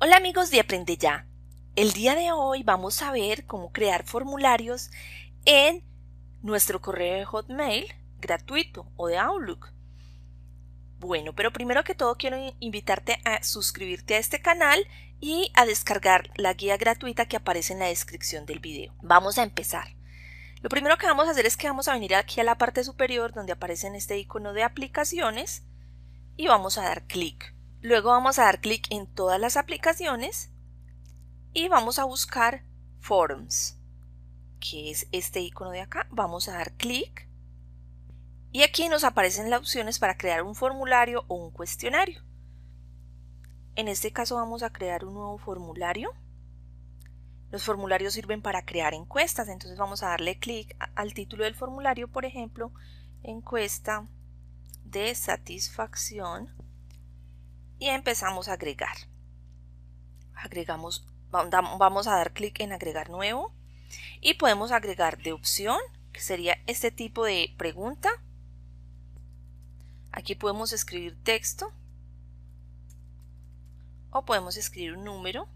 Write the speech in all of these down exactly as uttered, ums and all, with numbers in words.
Hola amigos de Aprende Ya. El día de hoy vamos a ver cómo crear formularios en nuestro correo de Hotmail gratuito o de Outlook. Bueno, pero primero que todo quiero invitarte a suscribirte a este canal y a descargar la guía gratuita que aparece en la descripción del video. Vamos a empezar. Lo primero que vamos a hacer es que vamos a venir aquí a la parte superior donde aparece este icono de aplicaciones y vamos a dar clic. Luego vamos a dar clic en todas las aplicaciones y vamos a buscar Forms, que es este icono de acá. Vamos a dar clic y aquí nos aparecen las opciones para crear un formulario o un cuestionario. En este caso vamos a crear un nuevo formulario. Los formularios sirven para crear encuestas, entonces vamos a darle clic al título del formulario, por ejemplo, encuesta de satisfacción, y empezamos a agregar. Agregamos, vamos a dar clic en agregar nuevo y podemos agregar de opción, que sería este tipo de pregunta. Aquí podemos escribir texto o podemos escribir un número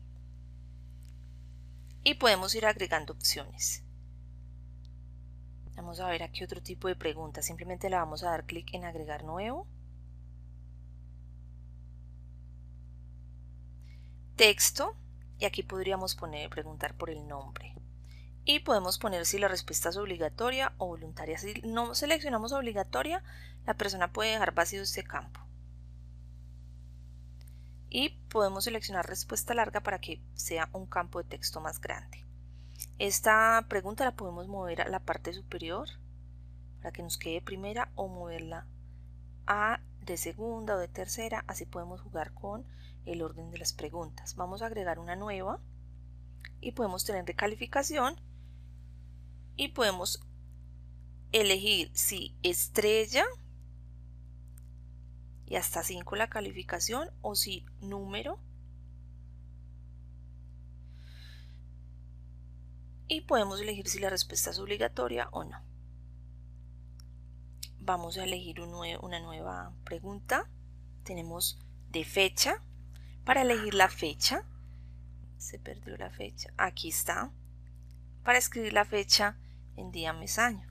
y podemos ir agregando opciones. Vamos a ver aquí otro tipo de pregunta. Simplemente le vamos a dar clic en agregar nuevo. Texto, y aquí podríamos poner, preguntar por el nombre. Y podemos poner si la respuesta es obligatoria o voluntaria. Si no seleccionamos obligatoria, la persona puede dejar vacío este campo. Y podemos seleccionar respuesta larga para que sea un campo de texto más grande. Esta pregunta la podemos mover a la parte superior para que nos quede primera o moverla a de segunda o de tercera. Así podemos jugar con el orden de las preguntas. Vamos a agregar una nueva y podemos tener de calificación y podemos elegir si estrella y hasta cinco la calificación o si número, y podemos elegir si la respuesta es obligatoria o no. Vamos a elegir un nue- una nueva pregunta. Tenemos de fecha. Para elegir la fecha, se perdió la fecha, aquí está, para escribir la fecha en día, mes, año.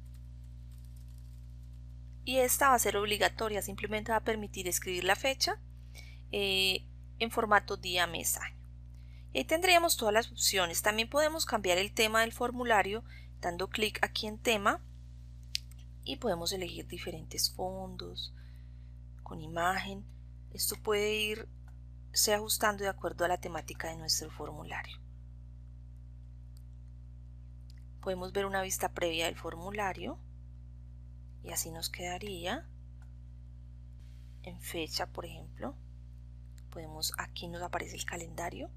Y esta va a ser obligatoria, simplemente va a permitir escribir la fecha eh, en formato día, mes, año. Y ahí tendríamos todas las opciones. También podemos cambiar el tema del formulario dando clic aquí en tema y podemos elegir diferentes fondos con imagen. Esto puede irse ajustando de acuerdo a la temática de nuestro formulario. Podemos ver una vista previa del formulario y así nos quedaría. En fecha, por ejemplo, podemos, aquí nos aparece el calendario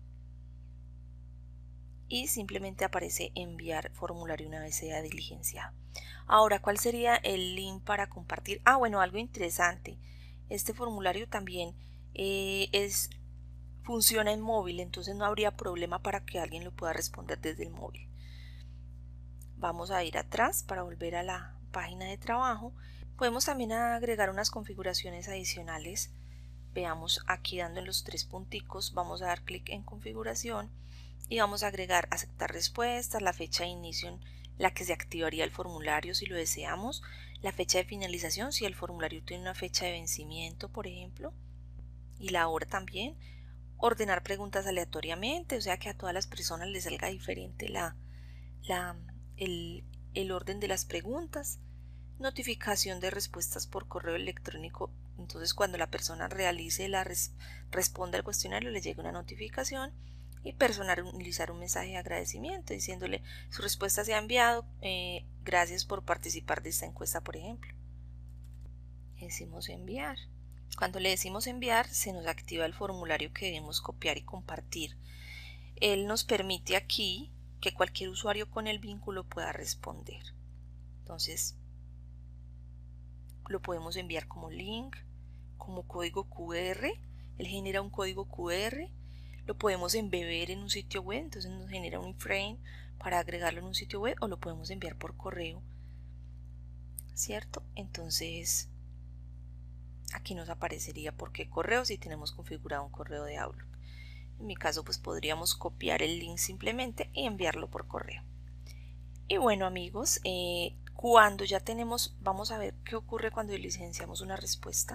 y simplemente aparece enviar formulario una vez sea diligenciado. Ahora, ¿cuál sería el link para compartir? Ah, bueno, algo interesante. Este formulario también eh, es, funciona en móvil, entonces no habría problema para que alguien lo pueda responder desde el móvil. Vamos a ir atrás para volver a la página de trabajo. Podemos también agregar unas configuraciones adicionales. Veamos aquí dando en los tres punticos, vamos a dar clic en configuración y vamos a agregar aceptar respuestas, la fecha de inicio en la que se activaría el formulario si lo deseamos, la fecha de finalización si el formulario tiene una fecha de vencimiento, por ejemplo, y la hora también. Ordenar preguntas aleatoriamente, o sea que a todas las personas les salga diferente la, la, el, el orden de las preguntas. Notificación de respuestas por correo electrónico, entonces cuando la persona realice la res, responda al cuestionario le llega una notificación. Y personalizar un mensaje de agradecimiento diciéndole su respuesta se ha enviado, eh, gracias por participar de esta encuesta, por ejemplo. Decimos enviar. Cuando le decimos enviar se nos activa el formulario que debemos copiar y compartir. Él nos permite aquí que cualquier usuario con el vínculo pueda responder. Entonces lo podemos enviar como link, como código Q R. Él genera un código Q R. Lo podemos embeber en un sitio web, entonces nos genera un iframe para agregarlo en un sitio web, o lo podemos enviar por correo, ¿cierto? Entonces aquí nos aparecería por qué correo si tenemos configurado un correo de Outlook. En mi caso pues podríamos copiar el link simplemente y enviarlo por correo. Y bueno amigos, eh, cuando ya tenemos, vamos a ver qué ocurre cuando diligenciamos una respuesta.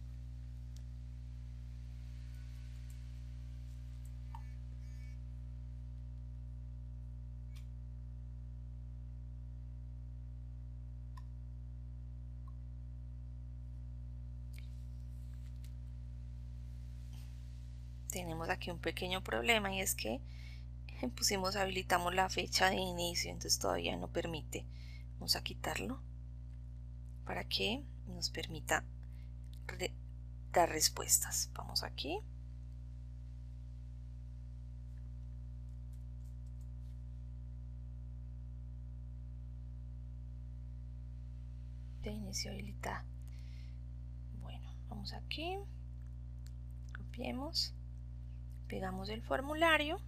Tenemos aquí un pequeño problema y es que pusimos, habilitamos la fecha de inicio, entonces todavía no permite. Vamos a quitarlo para que nos permita re dar respuestas. Vamos aquí. De inicio habilitada. Bueno, vamos aquí. Copiemos. Pegamos el formulario.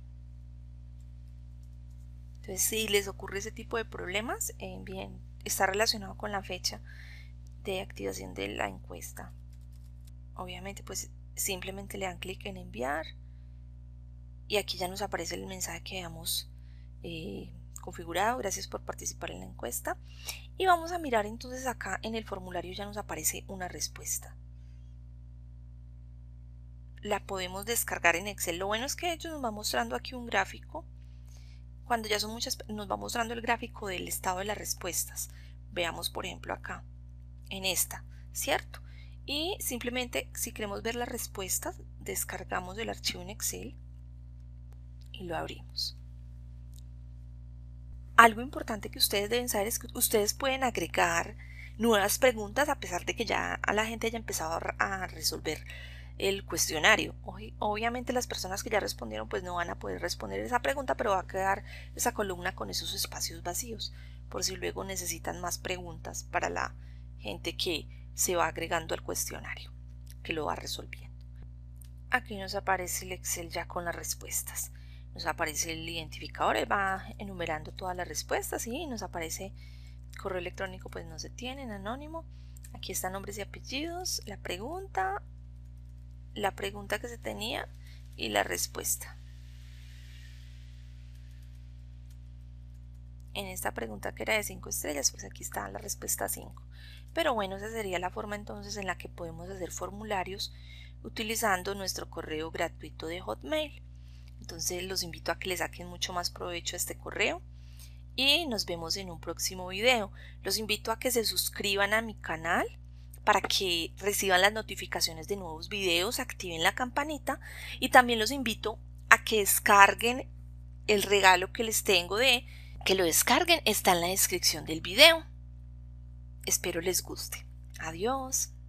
Entonces, si les ocurre ese tipo de problemas, eh, bien, está relacionado con la fecha de activación de la encuesta. Obviamente, pues simplemente le dan clic en enviar y aquí ya nos aparece el mensaje que habíamos eh, configurado. Gracias por participar en la encuesta. Y vamos a mirar entonces acá en el formulario ya nos aparece una respuesta. La podemos descargar en Excel. Lo bueno es que ellos nos va mostrando aquí un gráfico. Cuando ya son muchas, nos va mostrando el gráfico del estado de las respuestas. Veamos por ejemplo acá, en esta, ¿cierto? Y simplemente si queremos ver las respuestas, descargamos el archivo en Excel y lo abrimos. Algo importante que ustedes deben saber es que ustedes pueden agregar nuevas preguntas a pesar de que ya a la gente haya empezado a resolver el cuestionario. Obviamente las personas que ya respondieron pues no van a poder responder esa pregunta, pero va a quedar esa columna con esos espacios vacíos por si luego necesitan más preguntas para la gente que se va agregando al cuestionario, que lo va resolviendo. Aquí nos aparece el Excel ya con las respuestas. Nos aparece el identificador, él va enumerando todas las respuestas y nos aparece correo electrónico, pues no se tiene, en anónimo. Aquí están nombres y apellidos, la pregunta, la pregunta que se tenía y la respuesta. En esta pregunta que era de cinco estrellas, pues aquí está la respuesta cinco. Pero bueno, esa sería la forma entonces en la que podemos hacer formularios utilizando nuestro correo gratuito de Hotmail. Entonces los invito a que le saquen mucho más provecho a este correo y nos vemos en un próximo video. Los invito a que se suscriban a mi canal para que reciban las notificaciones de nuevos videos, activen la campanita y también los invito a que descarguen el regalo que les tengo de que lo descarguen, está en la descripción del video. Espero les guste. Adiós.